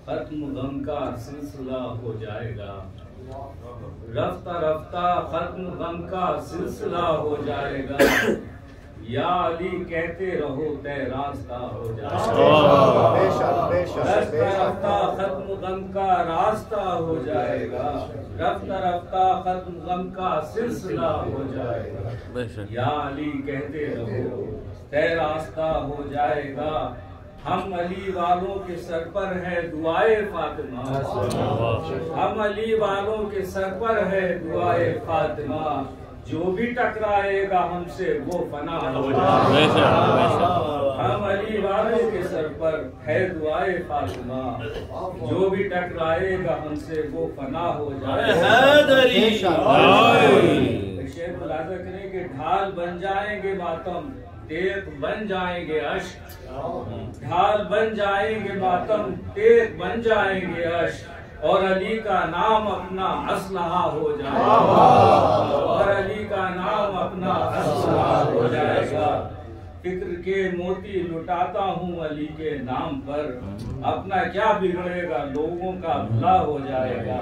खत्म गम का सिलसिला हो जाएगा। रफ्ता रफ्ता खत्म गम का सिलसिला हो जाएगा। या अली कहते रहो तय रास्ता हो जाएगा। रफ्ता रफ्ता खत्म गम का रास्ता हो जाएगा। रफ्ता रफ्ता खत्म गम का सिलसिला हो जाएगा। या अली कहते रहो तय रास्ता हो जाएगा। हम अली वालों के सर पर है दुआए फातिमा। हम अली वालों के सर पर है दुआए फातिमा। जो भी टकराएगा हमसे वो फना हो जाएगा। हम अली वालों के सर पर है दुआए फातिमा। जो भी टकराएगा हमसे वो फना हो जाएगा। शेर मुलाजा करें कि ढाल बन जाएंगे मातम, तेग बन जाएंगे अश्क। ढाल बन जाएंगे मातम, तेग बन जाएंगे अश्क। और अली का नाम अपना असलहा हो जाएगा। और अली का नाम अपना असलहा हो जाएगा। फिक्र के मोती लुटाता हूँ अली के नाम पर। अपना क्या बिगड़ेगा, लोगों का भला हो जाएगा।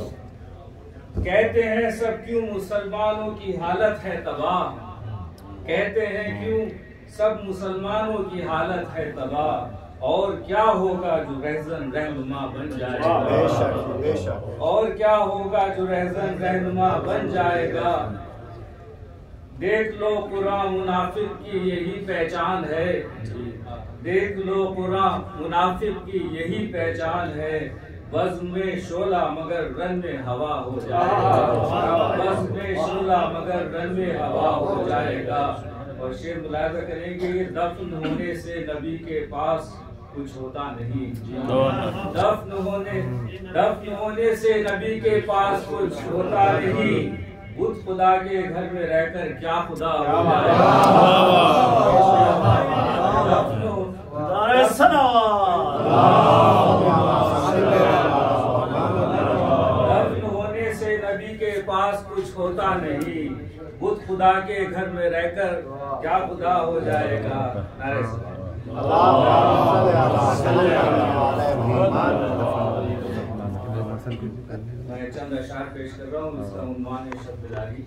कहते हैं सब क्यों मुसलमानों की हालत है तबाह। कहते हैं क्यों सब मुसलमानों की हालत है तबाह। और क्या होगा जो रहजन रहनुमा बन जाएगा। और क्या होगा जो रहजन रहनुमा बन जाएगा। देख लो कुरान मुनाफिक की यही पहचान है। देख लो कुरान मुनाफिक की यही पहचान है। वज़्न में शोला मगर रन में हवा हो जाएगा। वज़्न में शोला मगर रन में हवा हो जाएगा। और शेर मुलाजा करेंगे ये दफन होने से नबी के पास कुछ होता नहीं। दफन होने से नबी के पास कुछ होता नहीं। बुत खुदा के घर में रहकर क्या खुदा हो जाएगा। दफन होने से नबी के पास कुछ होता नहीं। बुत खुदा के घर में रहकर क्या खुदा हो जाएगा। मैं चंद अशार पेश कर रहा हूँ। इसका उन्वान है शब्बेदारी।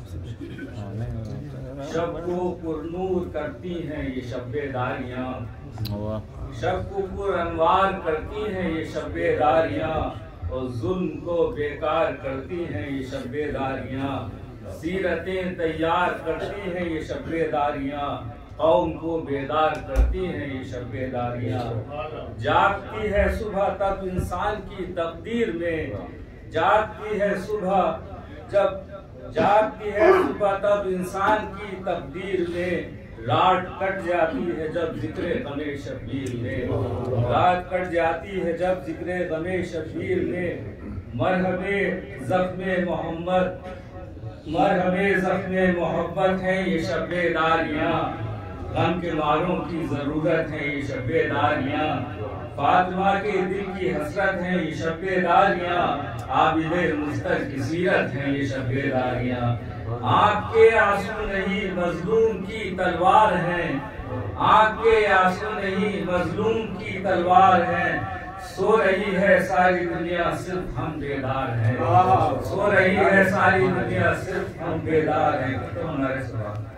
शब को पुरनूर करती हैं ये शब्बेदारियाँ। शब को पुरअनवार करती हैं ये शब्बेदारियाँ। और जुल्म को बेकार करती हैं ये शब्बेदारियाँ। सीरतें तैयार करती हैं ये शब्बेदारियाँ। कौम को बेदार करती हैं ये शब्बेदारियाँ। जागती है सुबह तब इंसान की तकदीर में। जागती है सुबह जब जागती है सुबह तब इंसान की तकदीर में। रात कट जाती है जब जिक्रे गमे शब्बीर में। रात कट जाती है जब जिक्रे गमे शब्बीर में। मरहबे ज़ख्मे मोहम्मद, मरहबे ज़ख्मे मोहब्बत है ये शब्बेदारियाँ। गम के मारों की जरूरत है ये शब्बेदारियाँ। फातिमा के दिल की हसरत है ये शब्बेदारियाँ। आबिदे मुस्तक की सीरत है ये शब्बेदारियाँ। आँख के आंसू नहीं मजलूम की तलवार है। आँख के आंसू नहीं मजलूम की तलवार है। सो रही है सारी दुनिया सिर्फ हम बेदार हैं। सो रही है सारी दुनिया सिर्फ हम बेदार हैं।